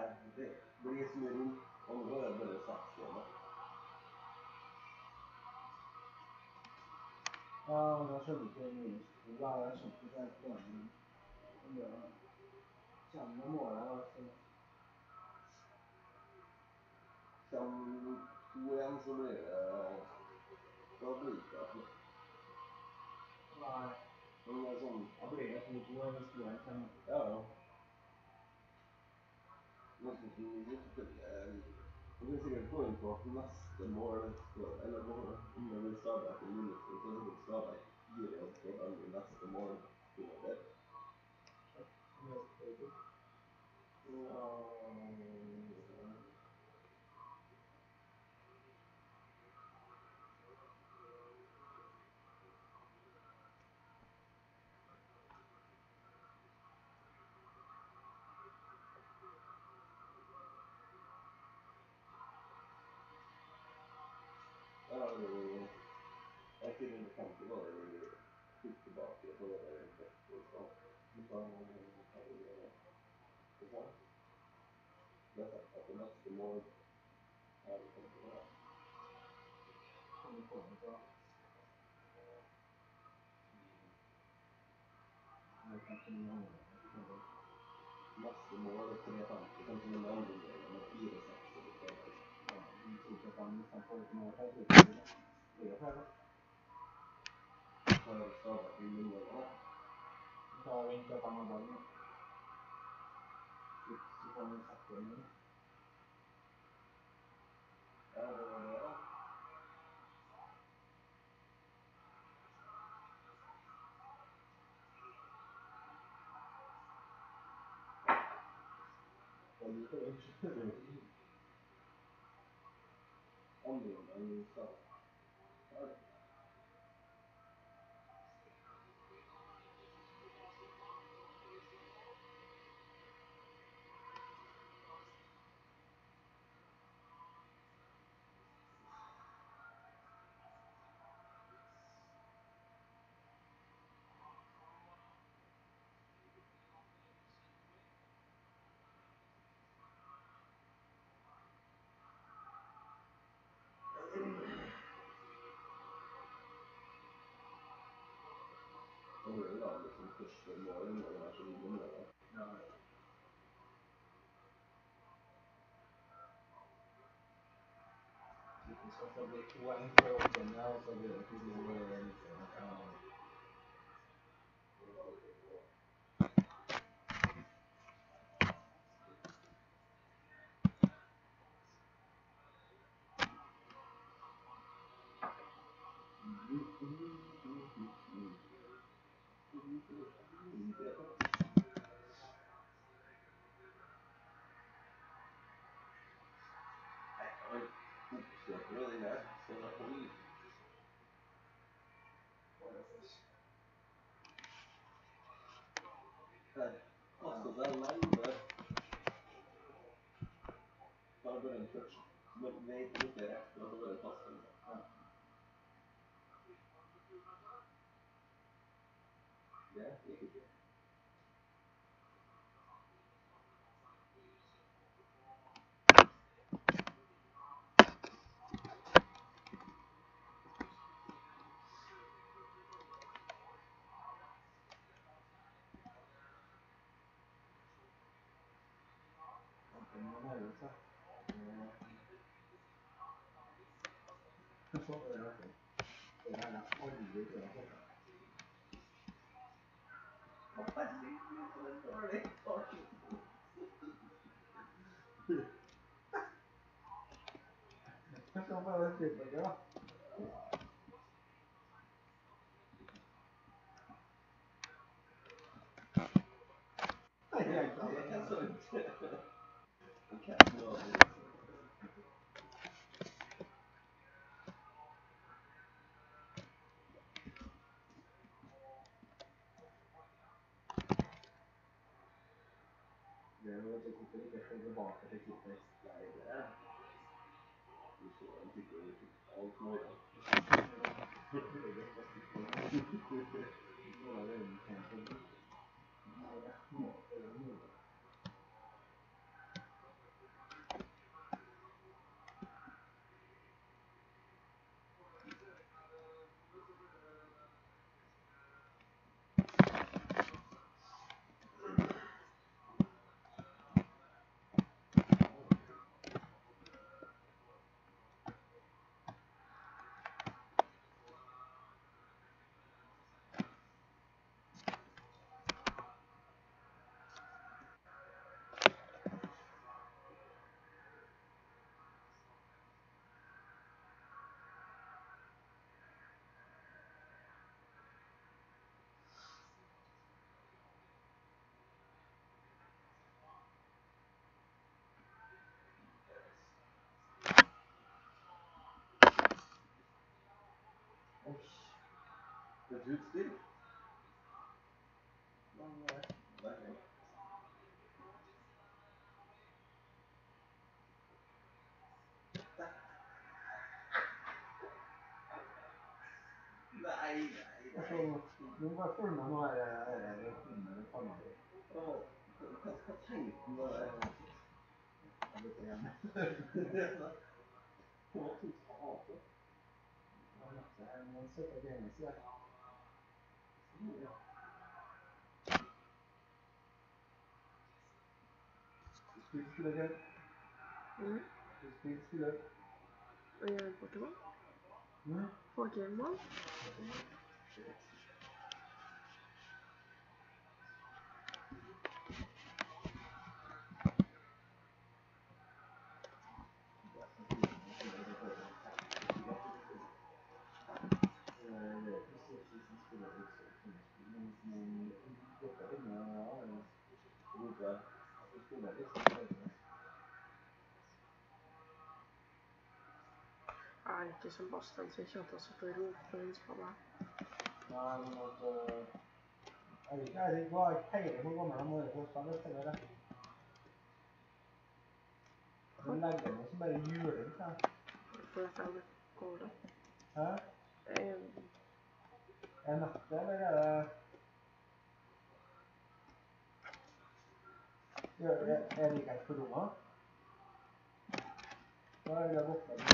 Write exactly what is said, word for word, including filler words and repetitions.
det blir som i området där det satt så. Ja, jag skjønner ikke mye skola. Jeg skjønte ikke helt poenget. Det kommer målet, altså. Som to igjen så blir det da blir det ikke. Nei. Men det er sånn, da blir det to to hvis to igjen kommer. Ja, ja. Nå skal vi selvfølgelig, og det er sikkert gå inn på neste mål, eller om det blir Stabæk i Lillestrøm, så er det Stabæk fire og så har vi neste mål spiller der. Ja, jeg er fire hundre femti var det vi fikk tilbake på det der beste i stand. Så da har vi det. Det er sant. Det er sagt at det neste mål er det sånn det er. Kan du få det på? Jeg kan ikke noe annet. Neste mål er tre femti, kanskje med andre delen med fire seks eller tre. Ja, de sier at de kan få litt mer til. Det er jo ferdig. Så er det Stabæk i Lillestrøm. Da venter jeg på meg ballen. Så kan vi sette den inn. Ja, det var det da. Da blir det ikke. Andre omgang så ja, det. Og det er jo da liksom første mål må være så mye med det. Ja. Så det blir to en for åttende, og så blir det to en. Oppstøker du den der, så det hold. Her, kastet seg lenge der. Bare bare en touch, som et veit ikke rett, og så bare kastet den. Ja. Det gikk ikke. Den må nærme seg. Så det er det. Det er jeg aldri til å få. Hva herregud, så det er dårlig. Jeg skal bare slippe det da. Nei, jeg er ikke Det er sant. Ok, nå er det. Det er jo at du hvorfor ikke skal tilbake til keeper. Nei, det er. Du så en tykker i alt morgen. Det er det beste. Nå er det en kjempe. Nei, jeg må det er mulig. ett utstyr. Men, verkligen. Nej, nej, nej. Nu var fulla nå er det under panna di. Åh, hva tenkte du da? Jeg vet ikke. Det var totalt. Man søker gjengen siden. Du spiller ikke? Mm. Du spiller? Eh, Pokémon? Mm? Pokémon? Er ikke som Bastian så jeg ikke at jeg sitter og roper og ønsker meg. Nei, men altså... Jeg vet ikke, jeg var ikke heilig på gammel måte for å spille spiller det. Du legger noe som bare juling, ja. For at jeg går da. Hæ? Eh, Er det natt, eller er det... Ja, er det ikke et for rommet? Da er det borte.